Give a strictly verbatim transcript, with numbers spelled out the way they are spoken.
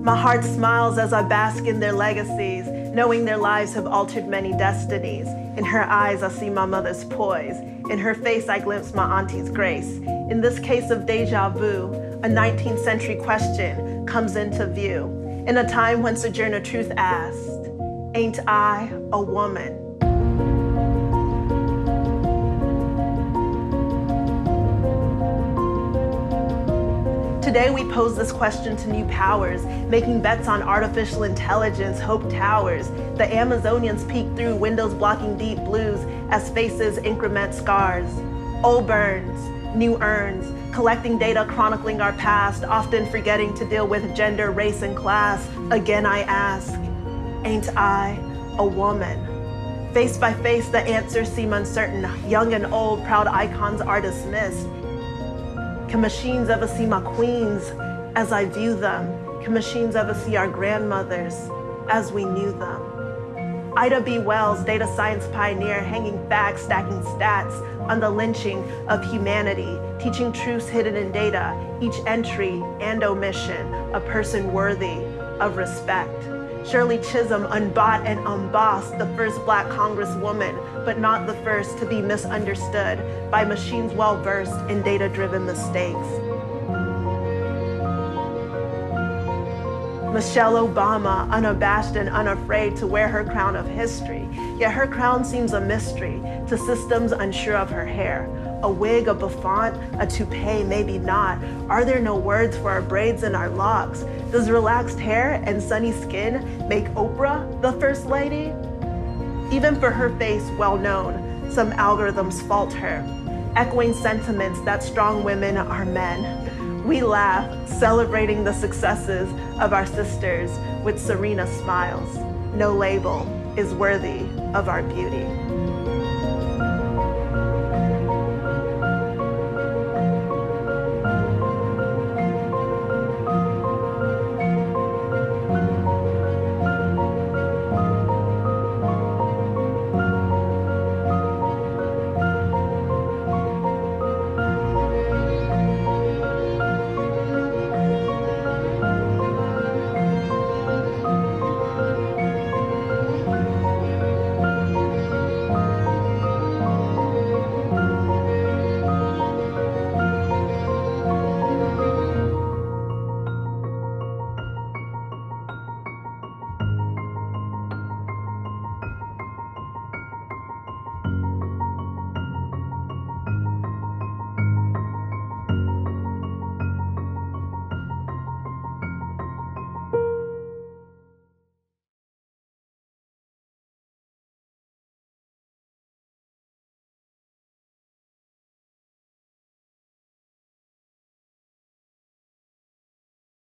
My heart smiles as I bask in their legacies, knowing their lives have altered many destinies. In her eyes, I see my mother's poise. In her face, I glimpse my auntie's grace. In this case of deja vu, a nineteenth century question comes into view. In a time when Sojourner Truth asked, "Ain't I a woman?" Today we pose this question to new powers, making bets on artificial intelligence, hope towers. The Amazonians peek through windows blocking deep blues as faces increment scars. Old urns, new urns, collecting data chronicling our past, often forgetting to deal with gender, race, and class. Again I ask, ain't I a woman? Face by face the answers seem uncertain. Young and old, proud icons are dismissed. Can machines ever see my queens as I view them? Can machines ever see our grandmothers as we knew them? Ida B. Wells, data science pioneer, hanging facts, stacking stats on the lynching of humanity, teaching truths hidden in data, each entry and omission, a person worthy of respect. Shirley Chisholm, unbought and unbossed, the first Black Congresswoman, but not the first to be misunderstood by machines well-versed in data-driven mistakes. Michelle Obama, unabashed and unafraid to wear her crown of history, yet her crown seems a mystery to systems unsure of her hair. A wig, a bouffant, a toupee, maybe not. Are there no words for our braids and our locks? Does relaxed hair and sunny skin make Oprah the first lady? Even for her face well known, some algorithms fault her, echoing sentiments that strong women are men. We laugh, celebrating the successes of our sisters with Serena smiles. No label is worthy of our beauty.